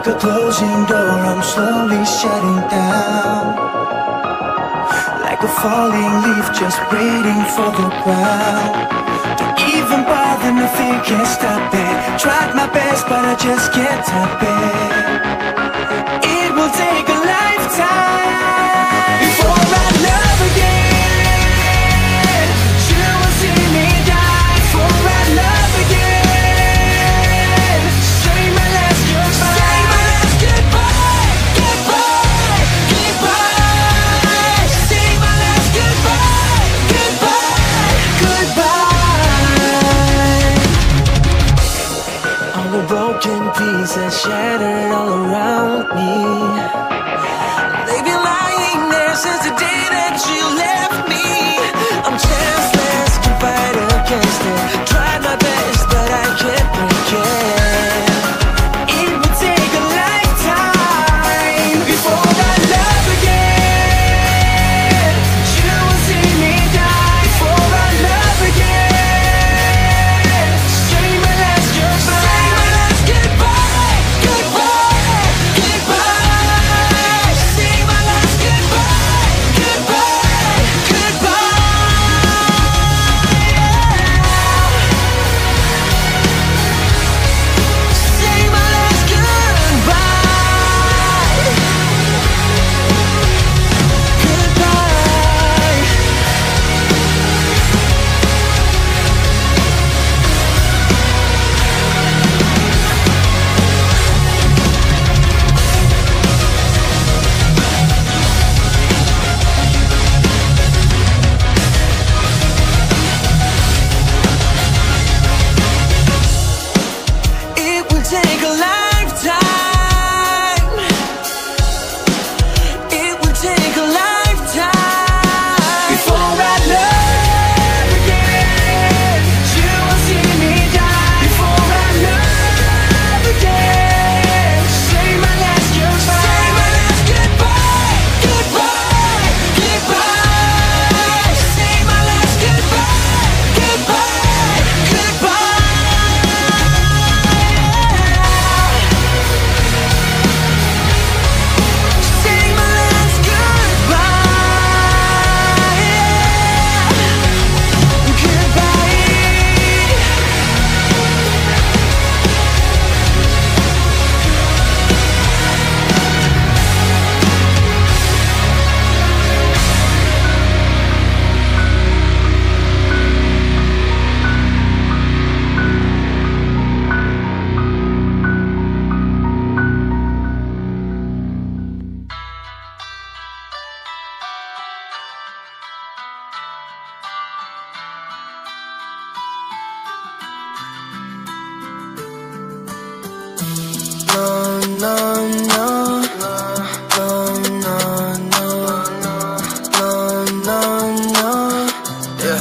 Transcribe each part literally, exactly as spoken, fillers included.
Like a closing door, I'm slowly shutting down. Like a falling leaf, just waiting for the ground. Don't even bother, nothing can stop it. Tried my best, but I just can't top it. It will take a lifetime before I love again. You will see me die before I love again. Say my last goodbye. Say my last goodbye. Goodbye. Goodbye. Say my last goodbye. Goodbye. Goodbye. All the broken pieces shattered all around me. They've been lying there since the day that you left me. I'm chanceless, can fight against it. Tried my best, but I can't break it. It would take a lifetime before I love again. You will see me die before I love again. Say my last goodbye. Say my last goodbye. Goodbye. Goodbye. Say my last goodbye. Goodbye. Goodbye. Say my last It will take a lifetime. It will take a lifetime before I love again. You will see me die before I love again. Say my last goodbye. Say my last goodbye. Goodbye. Goodbye. Say my last goodbye. Goodbye. Goodbye. Say my last No, no, no, no, no, no, no, no, no, yeah.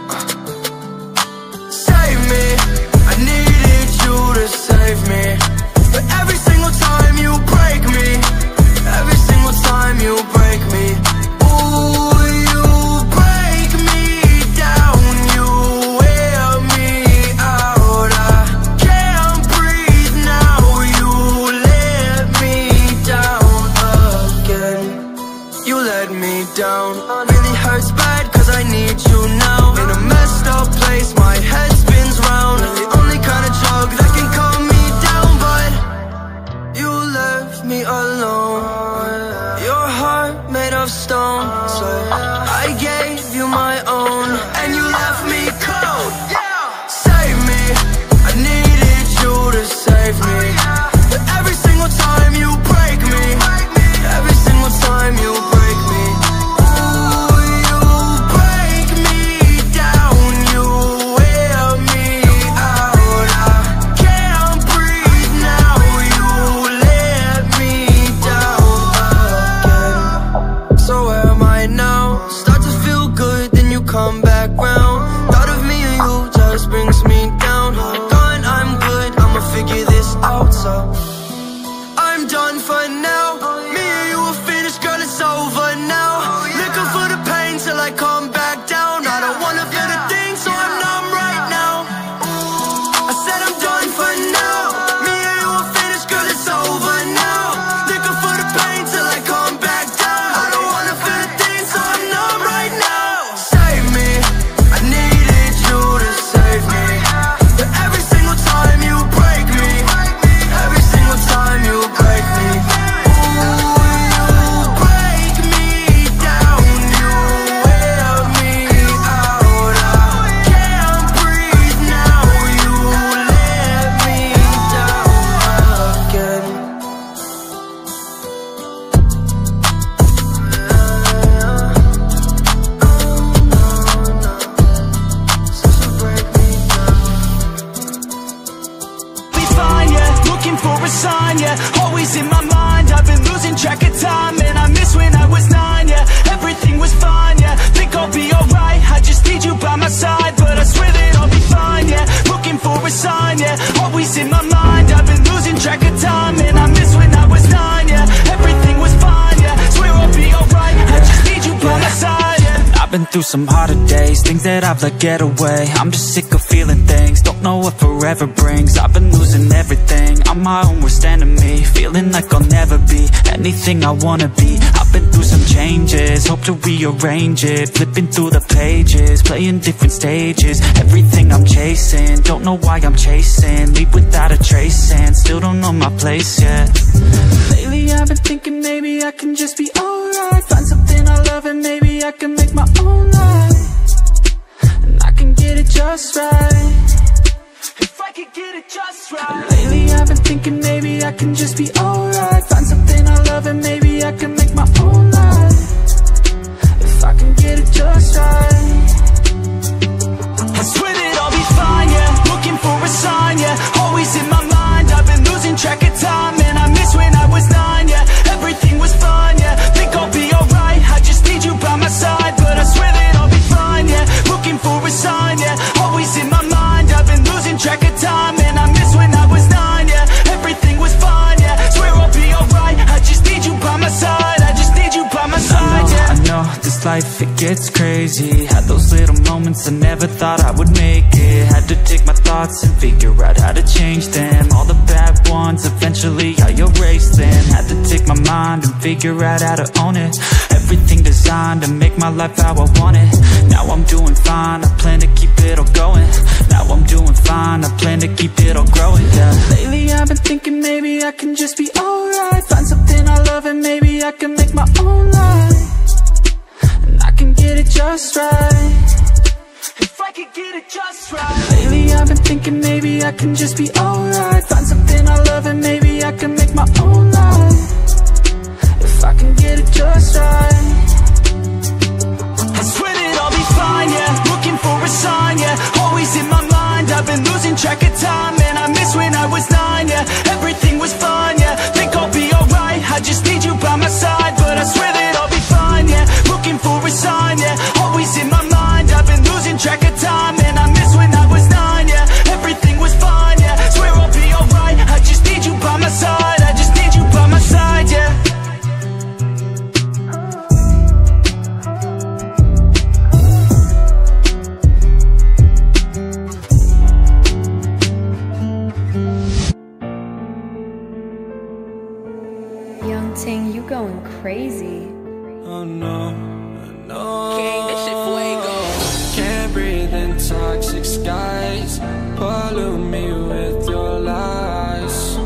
Save me, I needed you to save me. But every single time you break me, every single time you break me. Ooh, you break me down, you wear me out. I can't breathe now, you let me down again. You let me down, really hurts bad cause I need you now. In a messed up place, my head spins round. The only kind of drug that can calm me down, but you left me alone. Your heart made of stone, so I gave you my own, and you left me cold. Save me, I needed you to save me. But every single time you break me, every single time you break me. Ooh, you break me down, you wear me out. I can't breathe now, you let me down again. So where am I now? Start to feel good, then you come back round. a sign, yeah. Always in my mind, I've been losing track of time, and I miss when I was nine, yeah. Everything was fine, yeah. Swear I'll be alright, I just need you by my side, yeah. I've been through some harder days, things that I've let get away. I'm just sick of feeling things, don't know what forever brings. I've been losing everything, I'm my own worst enemy. Feeling like I'll never be anything I wanna be. I've been through some changes, hope to rearrange it. Flipping through the pages, playing different stages. Everything I'm chasing, don't know why I'm chasing. Leave without a trace and still don't know my place yet. Lately I've been thinking maybe I can just be alright. Find something I love and maybe I can make my own life, and I can get it just right. If I could get it just right. Lately I've been thinking maybe I can just be alright. Find something I love and maybe I can make my own life, if I can get it just right. I swear that I'll be fine, yeah. Looking for a sign, yeah. Always in my mind, I've been losing track of time, and I miss when I was nine, yeah. Everything was fine, yeah. Think I'll be alright, I just need you by my side. But I swear that I'll be fine, yeah. Looking for a sign, yeah. Always in my mind, I've been losing track of time, and I miss when I was nine, yeah. Everything was fine, yeah. Swear I'll be alright, I just need you by my side. I just need you by my side, yeah. I know, this life, it gets crazy. Had those little moments I never thought I would make it. Had to take my thoughts and figure out how to change them. All the bad ones, eventually I erased them. Had to take my mind and figure out how to own it. Everything designed to make my life how I want it. Now I'm doing fine, I plan to keep it all going. Now I'm doing fine, I plan to keep it all growing, yeah. Lately I've been thinking maybe I can just be alright. Find something I love and maybe I can make my own life, and I can get it just right. If I could get it just right. Lately I've been thinking maybe I can just be alright. Find something I love and maybe I can make my own life, if I can get it just right. I swear that I'll be fine, yeah. Looking for a sign, yeah. Always in my mind, I've been losing track of time, and I miss when I was nine, yeah. Everything was fine, yeah. Think I'll be alright, I just need you by my side. But I swear that I'll be fine, yeah. Looking for a sign, yeah. Always in my mind, I've been losing track of time, and I miss when I was nine, yeah. Everything was fine, yeah. Swear I'll be alright, I just need you by my side. I just need you by my side, yeah. Young Ting, you going crazy. Oh no, no. King, this shit fuego. Can't breathe in toxic skies. Pollute me with your lies.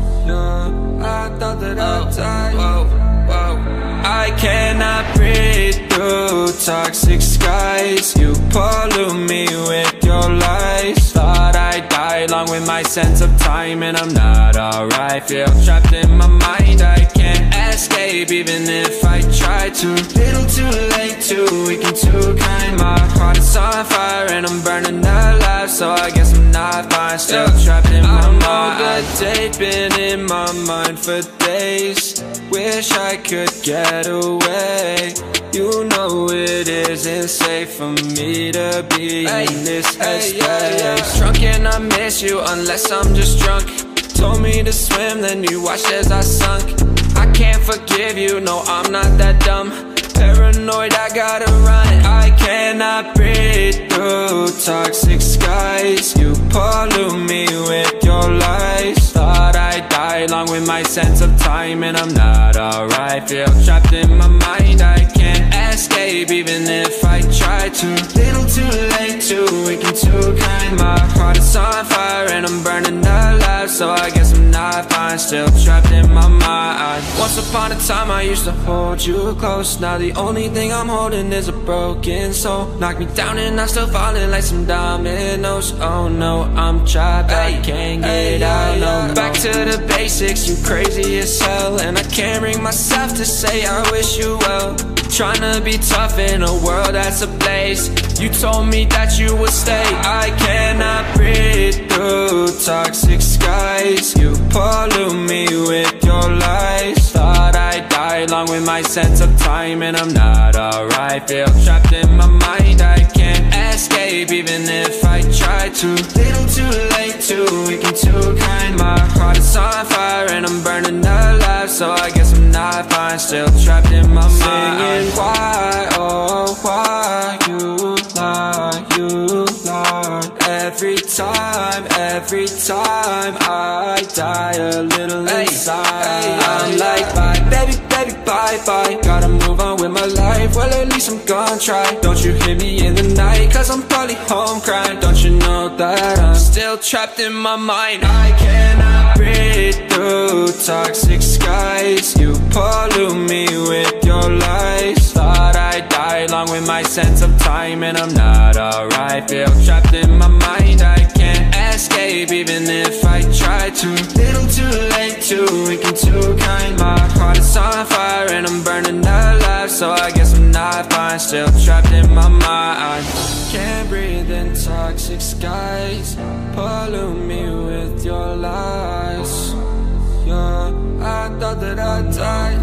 No, I thought that oh, I'd die. Whoa, whoa. I cannot breathe through toxic skies. You pollute me with your lies. Thought I'd die along with my sense of time, and I'm not alright. Feel trapped in my mind, I can't escape even if I try to. Little too late, too weak and too kind. My heart is on fire and I'm burning alive, so I guess I'm not fine. Still yeah. trapped in my I mind. I know that they've been in my mind for days. Wish I could get away. You know it isn't safe for me to be hey, in this headspace. Hey, yeah, yeah. Drunk and I miss you unless I'm just drunk. Told me to swim, then you watched as I sunk. I can't forgive you, no I'm not that dumb. Paranoid, I gotta run. I cannot breathe through toxic skies. You pollute me with your lies. Thought I'd die along with my sense of time, and I'm not alright. Feel trapped in my mind, I can't escape even if I try to. Little too late, too weak and too kind. My heart is on fire and I'm burning alive, so I guess I'm not fine. Still trapped in my mind. Once upon a time I used to hold you close. Now the only thing I'm holding is a broken soul. Knock me down and I'm still falling like some dominoes. Oh no, I'm trapped, I can't get out, no. Back to the basics, you crazy as hell, and I can't bring myself to say I wish you well. Tryna be tough in a world that's ablaze. You told me that you would stay. I cannot breathe through toxic skies. You pollute me with your lies. Thought I'd die along with my sense of time, and I'm not alright. Feel trapped in my mind, I can't escape even if I try to. Little too late, too weak and too kind. My heart is on fire and I'm burning alive, so I guess I'm not fine, still trapped in my mind. Singing why, oh why you lie, you lie. Every time, every time I die a little inside. I'm like bye, baby, baby, bye, bye. Gotta move on with my life, well at least I'm gonna try. Don't you hear me in the night, cause I'm probably home crying. Don't you know that I'm still trapped in my mind? I cannot breathe through toxic skies. You pollute me with your lies. Thought I'd die along with my sense of time, and I'm not alright. Feel trapped in my mind, I can't escape even if I try to. Little too late, too weak and too kind. My heart is on fire and I'm burning alive, so I guess I'm not fine, still trapped in my mind. Can't breathe in toxic skies. Pollute me with your lies. Yeah, I thought that I'd die.